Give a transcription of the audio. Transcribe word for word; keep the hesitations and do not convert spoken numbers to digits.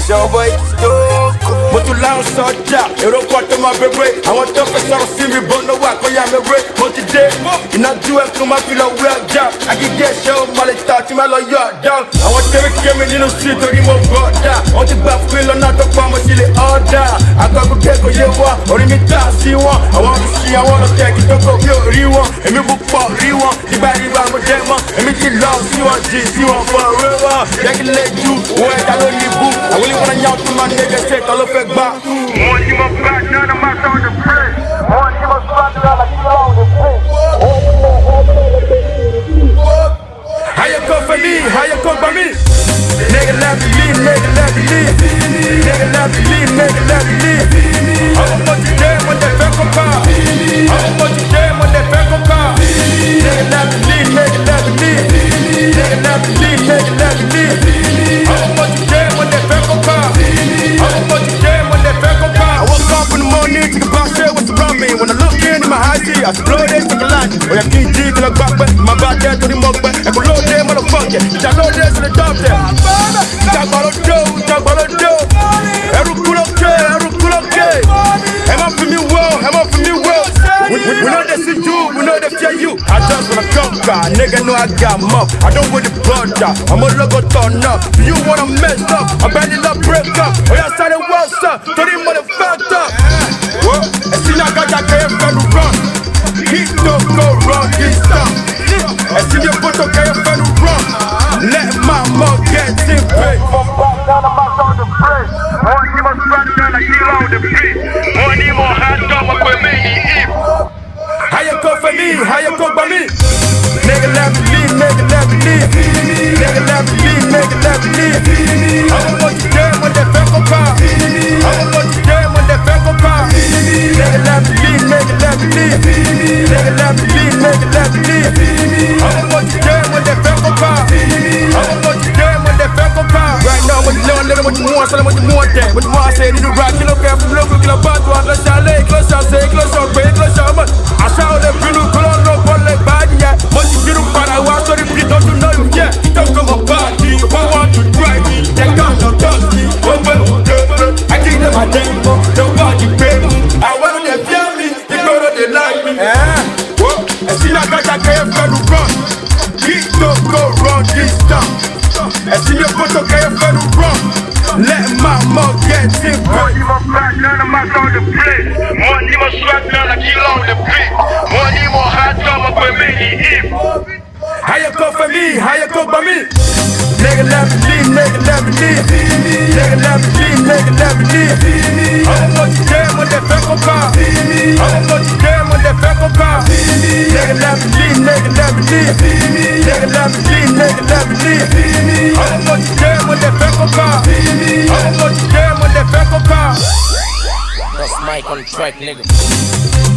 RomP Kitoko. Mo tún láwọn sọ́jà, èrò kan tó máa bẹ̀rẹ̀. Àwọn tó fẹ́ sọ̀rọ̀ sí mi bọ́ náà wà kọ́yà mẹ́rẹ́. Mo ti dé, ìnájú ẹ̀kún máa fi lọ wé ọjà. Agídí ẹ̀ṣẹ́ ó máa lè ta tí máa lọ yọ down. Àwọn kérékémi nínú sí torí mo gbọ́dá. Wọ́n ti gbà fún mi lọ́nà tó pa mo sì lè ọ̀dà. Àgbàgbọ́ kẹ́kọ̀ọ́ yé wa, orí mi tà sí wọn. Àwọn olùsí àwọn ọlọ́tẹ̀ Kitoko bí ò rí wọn. Èmi bú pọ̀ rí wọn, ìgbà ìgbà mo jẹ́ mọ́. Èmi ti lọ sí wọn, jì sí wọn fún ọ̀rẹ́ wọn. Jẹ́ kí lè ju, òun ẹ̀dá ló ní bú. Àwọn ilé wọn yàn tún máa ń gẹ́gẹ́ sí ìtàn ló fẹ́ gbà. One you must back down and march on the place. One you must back down like you on the place. How you come for me? How you come for me? Nigga let me leave, nigga let me leave. Nigga let me leave, nigga let me leave. I'm gonna put you down when they back up car. I'm gonna put you down when they back up car. Nigga let me leave, nigga let me leave. Nigga let me leave, nigga let me leave. I'm gonna put you down when they back up car. I'm gonna put you down when they back up car. I woke up in the morning, think about shit what's around me. When I look in my eyes, I explode it, take a line. Oh yeah, King G till I back back. My back there to the mug back. I go load them, motherfucker. I load this to the top there. Talk about the dough, talk about the dough. Every cool okay, every cool okay. Am I for me well, am I for me well? We, we, we know they see you, we know they fear you. I just wanna conquer, nigga know I got muff. I don't want the brother, I'm a logo turn up. Do you wanna mess up? I barely love break up. Oh yeah, started what's up, to the motherfucker. What? I see now got that K F L to run. Kitoko run this time. I see your photo K F L to run. Let my mug get in pay. Back down and march on the place. One you must back down like you on the place. One you must hand down my Benin. How you come for me? How you come for me? Nigga let me leave, nigga let me leave. Nigga let me leave, nigga let me leave. I'm gonna put you down when they back up car. I'm gonna put you down when they back up car. Nigga let me leave, nigga let me leave. Nigga let me leave, nigga let me leave. I'm gonna put you down when they back up car. I'm gonna put you down when they back up car. Right now, what you learn, learn what you want, tell them what you want there. What you want, say, need to rock, you look after, look, look, look, bad one, let's shine, lay, close your say, close your pay, close your man. I saw them, you look, color, no, but like bad, yeah. But you get up, but I want to repeat, don't you know you, yeah. Don't come up, party, if I want to drive me, they can't touch me. I give them a demo, nobody pay me. I want them to fear me, they know that they like me. Eh, whoa, I see that guy that K F L to run. Kitoko run this time. I see your photo K F L to run. Let my mug get in. One you must back down and march on the place. One you must back down like you on the place. One you must hand down my Benin. How you come for me? How you come for me? Nigga let me leave, nigga let me leave. Nigga let me leave, nigga let me leave. I'm gonna put you down when they back up car. I'm gonna put you down when they back up car. Nigga let me leave, nigga let me leave. Nigga let me leave, nigga let me leave. I'm gonna put you down when they back up car. I'm gonna put you down when they back up car. That's Mike on the track, nigga.